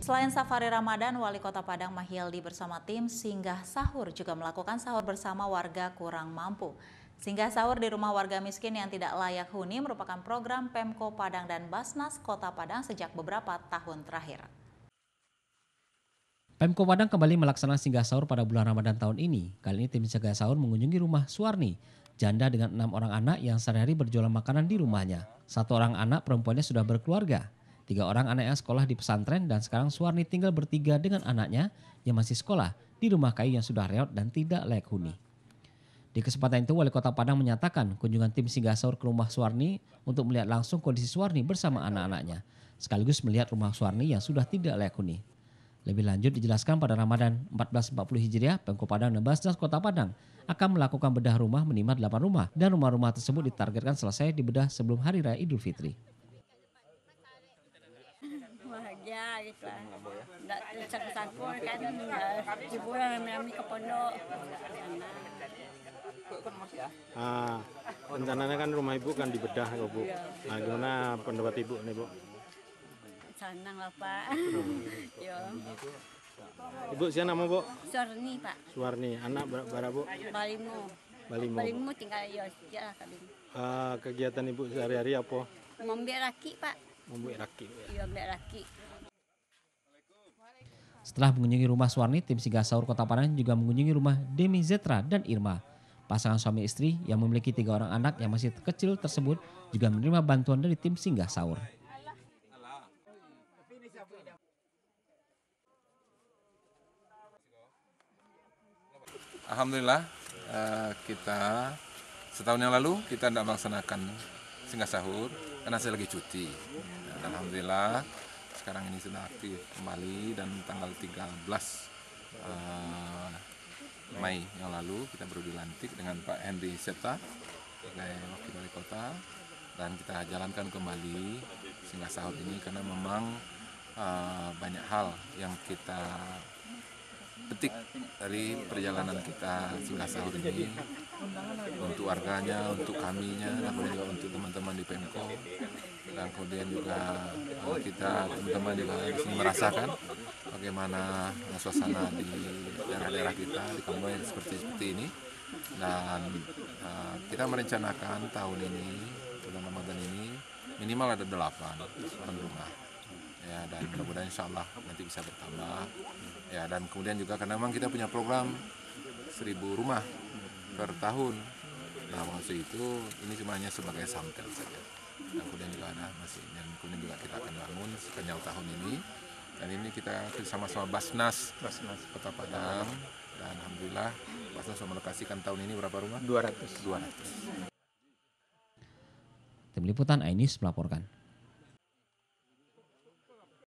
Selain safari Ramadan, Wali Kota Padang Mahyildi bersama tim Singgah Sahur juga melakukan sahur bersama warga kurang mampu. Singgah sahur di rumah warga miskin yang tidak layak huni merupakan program Pemko Padang dan Basnas Kota Padang sejak beberapa tahun terakhir. Pemko Padang kembali melaksanakan singgah sahur pada bulan Ramadan tahun ini. Kali ini tim singgah sahur mengunjungi rumah Suwarni, janda dengan 6 orang anak yang sehari-hari berjualan makanan di rumahnya. 1 orang anak perempuannya sudah berkeluarga. 3 orang anaknya sekolah di pesantren dan sekarang Suwarni tinggal bertiga dengan anaknya yang masih sekolah di rumah kayu yang sudah reot dan tidak layak huni. Di kesempatan itu Wali Kota Padang menyatakan kunjungan tim singgah sahur ke rumah Suwarni untuk melihat langsung kondisi Suwarni bersama anak-anaknya, sekaligus melihat rumah Suwarni yang sudah tidak layak huni. Lebih lanjut dijelaskan pada Ramadan 1440 Hijriah, Pemko Padang dan Basnas Kota Padang akan melakukan bedah rumah minimal 8 rumah dan rumah-rumah tersebut ditargetkan selesai dibedah sebelum Hari Raya Idul Fitri. Bahagia gitu lah. Nggak tercampur kan, hiburan kami ke pondok. Rencananya kan rumah ibu kan dibedah ya Bu. Nah gimana pendapat ibu nih Bu? Senang lah Pak. Yo. Ibu siapa nama Bu? Suwarni Pak. Suwarni, anak berapa Bu? Balimo. Balimo tinggal yo ya kali. Kegiatan ibu sehari-hari apa? Membiak raki Pak. Membuat raki. Iya, membiak raki. Setelah mengunjungi rumah Suwarni, tim singgah sahur Kota Padang juga mengunjungi rumah Demi Zetra dan Irma. Pasangan suami istri yang memiliki 3 orang anak yang masih kecil tersebut juga menerima bantuan dari tim singgah sahur. Alhamdulillah kita setahun yang lalu kita tidak melaksanakan singgah sahur karena saya lagi cuti. Dan alhamdulillah sekarang ini sudah aktif kembali dan tanggal 13 Mei yang lalu kita baru dilantik dengan Pak Henry Septa sebagai Wakil Wali Kota dan kita jalankan kembali singgah sahur ini karena memang banyak hal yang kita petik dari perjalanan kita singgah sahur ini untuk warganya, untuk kaminya, dan kemudian juga untuk teman-teman di Pemko, dan kemudian juga kita teman-teman juga di sini merasakan bagaimana suasana di daerah-daerah kita di kampung yang seperti ini, dan kita merencanakan tahun ini bulan Ramadan ini minimal ada 8 rumah. Ya, dan mudah-mudahan insya Allah nanti bisa bertambah. Ya, dan kemudian juga karena memang kita punya program 1000 rumah per tahun. Nah, maksud itu ini cuma hanya sebagai sampel saja. Dan kemudian juga ada masih, dan kemudian juga kita akan bangun sepanjang tahun ini. Dan ini kita sama-sama Basnas Kota Padang. Dan alhamdulillah Basnas melokasikan tahun ini berapa rumah? 200. Tim Liputan iNews melaporkan.